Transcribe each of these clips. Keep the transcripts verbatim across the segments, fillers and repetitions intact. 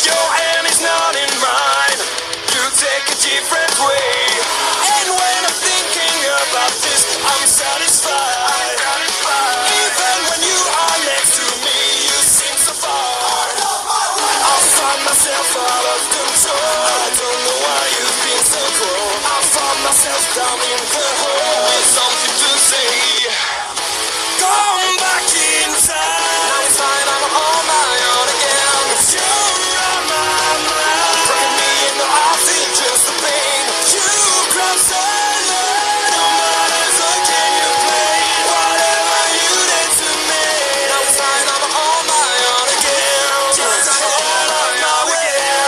Your hand is not in mine. You take a different way. And when I'm thinking about this, I'm satisfied. Even when you are next to me, you seem so far. I find myself out of control. I don't know why you've been so cruel. I found myself down in the hole with something to say. Come back inside. Now it's fine, I'm on my own again. You're on my mind. Breaking me in the heart, feel just the pain. You grab silent. No matter so can you play whatever you did to me. Now it's fine, I'm on my own again. Just a hell of my way.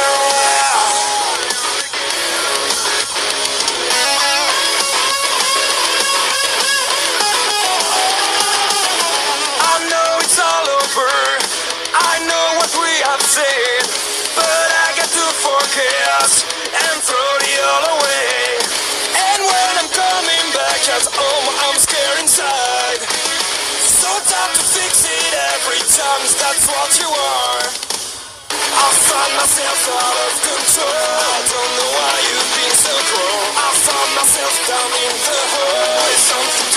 I know it's all over. I know what we have said, but I got to forget and throw it all away. And when I'm coming back at home, I'm scared inside. So tough to fix it every time, that's what you are. I find myself out of control. I don't know why you've been so cruel. I found myself down in the hole. It's something